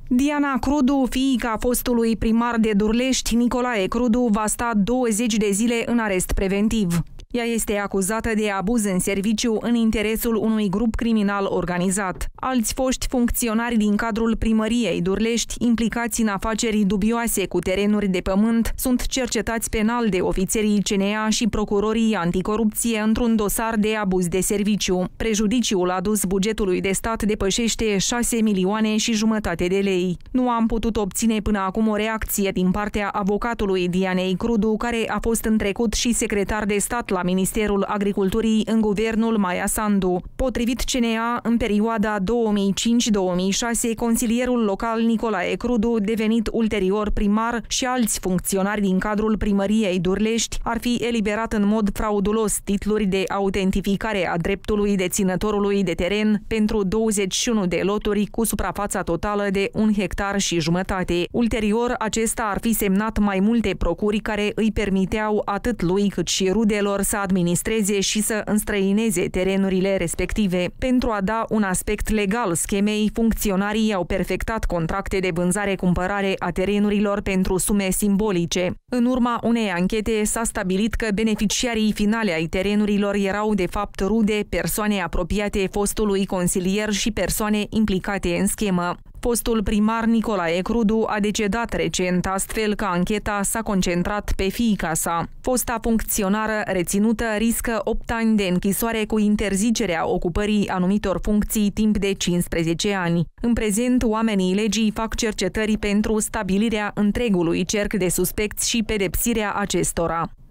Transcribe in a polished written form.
Diana Crudu, fiica fostului primar de Durlești, Nicolae Crudu, va sta 20 de zile în arest preventiv. Ea este acuzată de abuz în serviciu în interesul unui grup criminal organizat. Alți foști funcționari din cadrul primăriei Durlești, implicați în afaceri dubioase cu terenuri de pământ, sunt cercetați penal de ofițerii CNA și procurorii anticorupție într-un dosar de abuz de serviciu. Prejudiciul adus bugetului de stat depășește 6,5 milioane de lei. Nu am putut obține până acum o reacție din partea avocatului Dianei Crudu, care a fost în trecut și secretar de stat la Ministerul Agriculturii în guvernul Maia Sandu. Potrivit CNA, în perioada 2005-2006, consilierul local Nicolae Crudu, devenit ulterior primar, și alți funcționari din cadrul primăriei Durlești ar fi eliberat în mod fraudulos titluri de autentificare a dreptului deținătorului de teren pentru 21 de loturi cu suprafața totală de 1,5 hectare. Ulterior, acesta ar fi semnat mai multe procuri care îi permiteau atât lui cât și rudelor să administreze și să înstrăineze terenurile respective. Pentru a da un aspect legal schemei, funcționarii au perfectat contracte de vânzare-cumpărare a terenurilor pentru sume simbolice. În urma unei anchete s-a stabilit că beneficiarii finale ai terenurilor erau de fapt rude, persoane apropiate fostului consilier și persoane implicate în schemă. Fostul primar Nicolae Crudu a decedat recent, astfel că ancheta s-a concentrat pe fiica sa. Fosta funcționară reținută riscă 8 ani de închisoare cu interzicerea ocupării anumitor funcții timp de 15 ani. În prezent, oamenii legii fac cercetări pentru stabilirea întregului cerc de suspecți și pedepsirea acestora.